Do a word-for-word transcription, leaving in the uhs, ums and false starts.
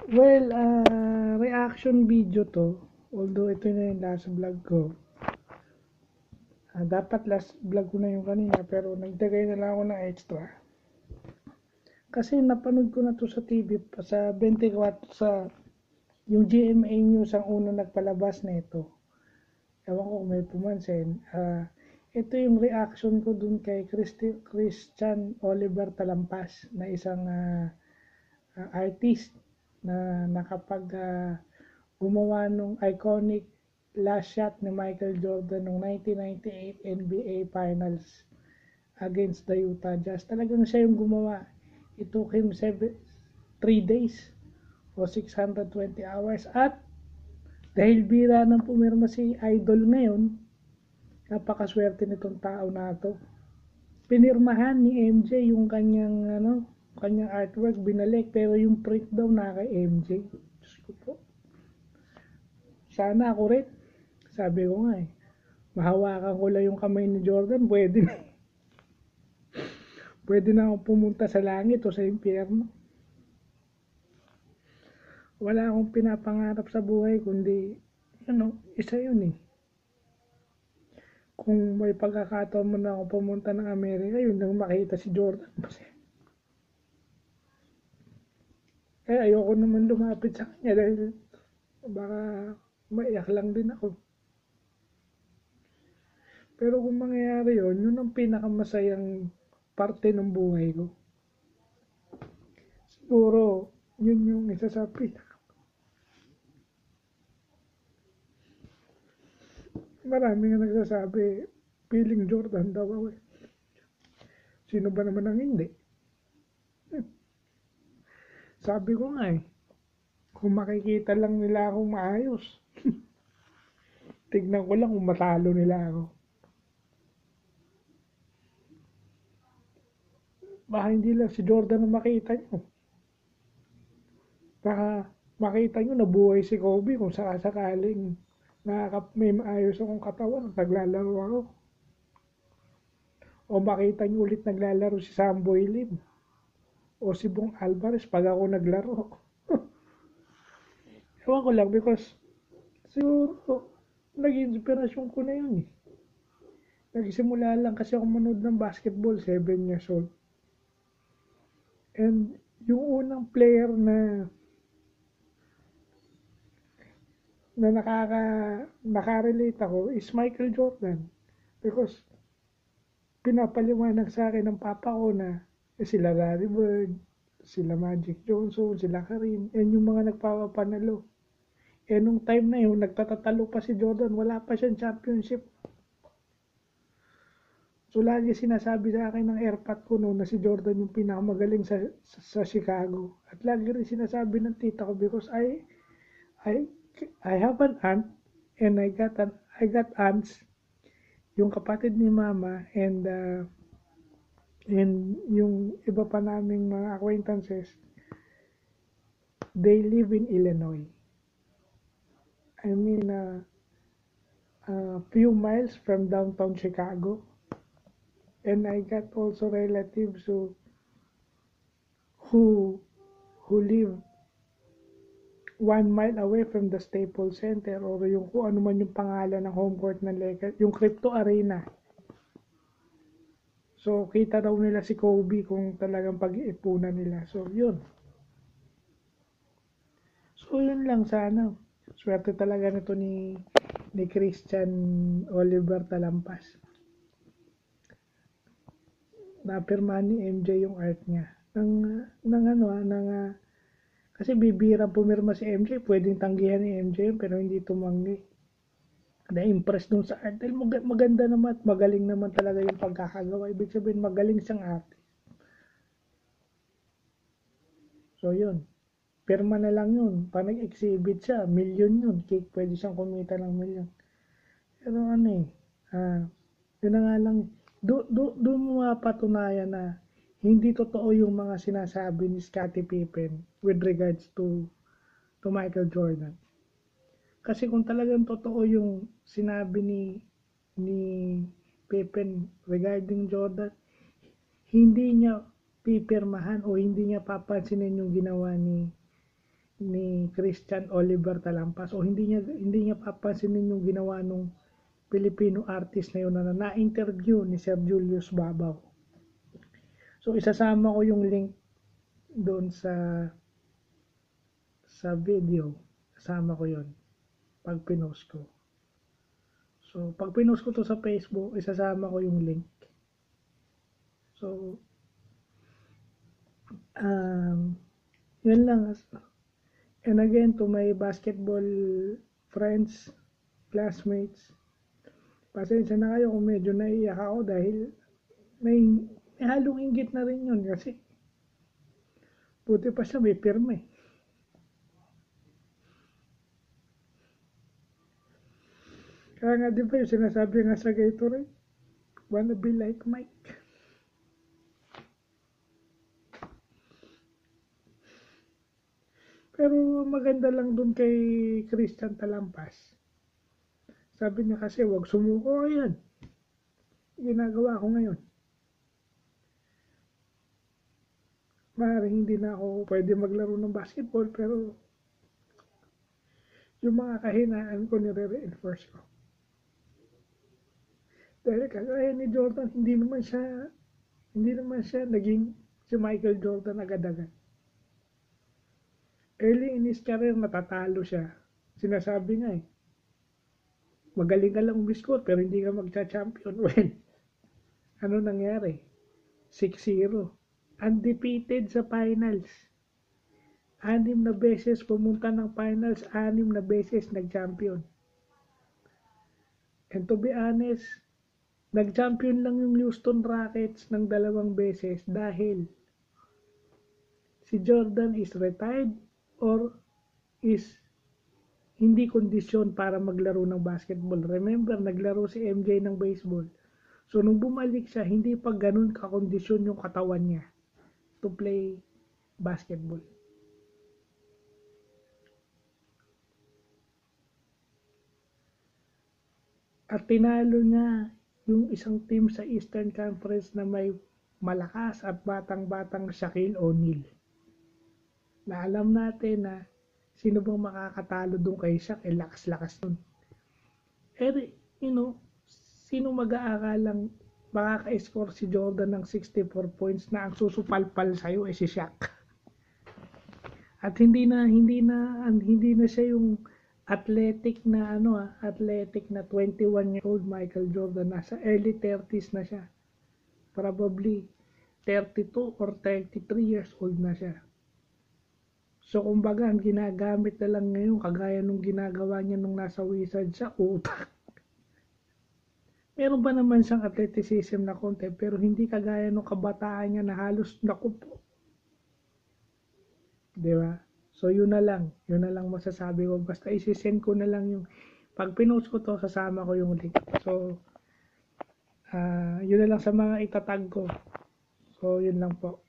Well, ah, reaction video to. Although ito na yung last vlog ko. Ah, dapat last vlog ko na yung kanina pero nagdagay na lang ako ng extra. Kasi napanood ko na to sa T V pa sa twenty-four sa yung G M A News ang unang nagpalabas nito. Ewan ko kung may pumansin. Ah, ito yung reaction ko dun kay Christi, Christian Oliver Talampas na isang ah, ah, artist na nakapag ah, gumawa nung iconic last shot ni Michael Jordan noong nineteen ninety-eight N B A Finals against the Utah Jazz. Talagang siya yung gumawa. It took him seven, three days o six hundred twenty hours. At dahil bira nang pumirma si Idol ngayon, napakaswerte nitong tao na to. Pinirmahan ni M J yung kanyang ano, kanyang artwork binalik pero yung print daw na kay M J. Diyos ko po. Sana ako rin. Sabi ko nga eh. Mahawakan ko lang yung kamay ni Jordan, pwede na. Pwede na akong pumunta sa langit o sa impyerno. Wala akong pinapangarap sa buhay kundi, ano, isa yun eh. Kung may pagkakataon mo na ako pumunta ng Amerika, yun lang makita si Jordan. Eh, ayoko naman lumapit sa kanya dahil baka maiyak lang din ako. Pero kung mangyayari yun, yun ang pinakamasayang parte ng buhay ko. Siguro, yun yung isa sa pinaka. Marami nga nagsasabi, feeling Jordan daw ako eh. Sino ba naman ang hindi? Sabi ko nga eh, kung makikita lang nila akong maayos, tignan ko lang kung matalo nila ako. Baka hindi lang si Jordan ang makita nyo. Baka makita nyo nabuhay si Kobe kung sakasakaling nakaka may maayos akong katawan at naglalaro ako. O makita nyo ulit naglalaro si Samboy Lim o si Bong Alvarez pag ako naglaro. Ewan ko lang because siguro naging inspirasyon ko na yun eh. Nagsimula lang kasi ako manood ng basketball, seven years old. And yung unang player na na nakaka nakarelate ako is Michael Jordan because pinapaliwanag sa akin ng papa ko na eh, sila Larry Bird, sila Magic Johnson, sila Kareem, and yung mga nagpapapanalo. Eh nung time na yun, nagtatatalo pa si Jordan, wala pa siyang championship. So lagi sinasabi sa akin ng airpot ko noon na si Jordan yung pinakamagaling sa, sa, sa Chicago. At lagi rin sinasabi ng tita ko because I I I have an aunt and I got an I got aunts yung kapatid ni mama and uh, and yung iba pa naming mga acquaintances, they live in Illinois. I mean uh, a few miles from downtown Chicago. And I got also relatives who who who live one mile away from the Staples Center or yung kung ano man yung pangalan ng home court ng Lakers, yung Crypto Arena. So, kita daw nila si Kobe kung talagang pag-iipunan nila. So, yun. So, yun lang sana. Swerte talaga nito ni ni Christian Oliver Talampas. Napirma ni M J yung art niya. Nang, nang ano ah, nang uh, kasi bibira pumirma si M J, pwedeng tanggihan ni M J pero hindi tumanggi. Na-impress dun sa art. Dahil maganda naman at magaling naman talaga yung pagkakagawa. Ibig sabihin, magaling siyang artist. So, yun. Pirma na lang yun. Pag nag-exhibit siya, million yun. Cake, pwede siyang kumita ng million. Pero ano eh, ah, yun na nga lang, doon do, do mo mapatunayan na hindi totoo yung mga sinasabi ni Scottie Pippen with regards to to Michael Jordan. Kasi kung talagang totoo yung sinabi ni ni Pippen regarding Jordan, hindi niya pipirmahan o hindi niya papansinin yung ginawa ni ni Christian Oliver Talampas. O hindi niya hindi niya papansinin yung ginawa nung Filipino artist na yun na na-interview ni Sir Julius Babaw. So isasama ko yung link doon sa sa video. Isasama ko yun pag pinost ko. So pag pinost ko to sa Facebook, isasama ko yung link. So um, yun lang. And again, to my basketball friends, classmates, pasensya na kayo kung medyo naiiyak ako dahil may, may halong inggit na rin yun kasi buti pa siya may pirma eh. Kaya nga di ba yung sinasabi nga sa Gatorade, wanna be like Mike. Pero maganda lang dun kay Christian Talampas. Sabi niya kasi, wag sumuko yan. Ginagawa ko ngayon. Maaaring hindi na ako pwede maglaro ng basketball, pero yung mga kahinaan ko nire-reinforce ko. Dahil kagaya ni Jordan, hindi naman siya, hindi naman siya naging si Michael Jordan agad-agad. Early in his career, natatalo siya. Sinasabi nga eh, magaling ka lang umiskot pero hindi ka magcha-champion. Well, ano nangyari? six zero. Undefeated sa finals. Anim na beses pumunta ng finals, anim na beses nag-champion. And to be honest, nag-champion lang yung Houston Rockets ng dalawang beses dahil si Jordan is retired or is hindi kondisyon para maglaro ng basketball. Remember, naglaro si M J ng baseball. So, nung bumalik siya, hindi pa ganun kakondisyon yung katawan niya to play basketball. At tinalo niya yung isang team sa Eastern Conference na may malakas at batang-batang Shaquille O'Neal. Na alam natin na sino bang makakatalo doon kay Shaq, eh lakas-lakas nun. Eh, you know, sino mag-aakalang makaka-score si Jordan ng sixty-four points na ang susupalpal sa'yo eh si Shaq. At hindi na, hindi na, hindi na siya yung athletic na ano ah, athletic na twenty-one year old Michael Jordan. Nasa early thirties na siya. Probably thirty-two or thirty-three years old na siya. So, kumbaga, ang ginagamit na lang ngayon, kagaya nung ginagawa niya nung nasa Wizards siya, utak. Meron ba naman siyang athleticism na konti, pero hindi kagaya nung kabataan niya na halos nakupo. Diba? So, yun na lang. Yun na lang masasabi ko. Basta isi-send ko na lang yung, pag pinost ko to, sasama ko yung link. So, uh, yun na lang sa mga itatag ko. So, yun lang po.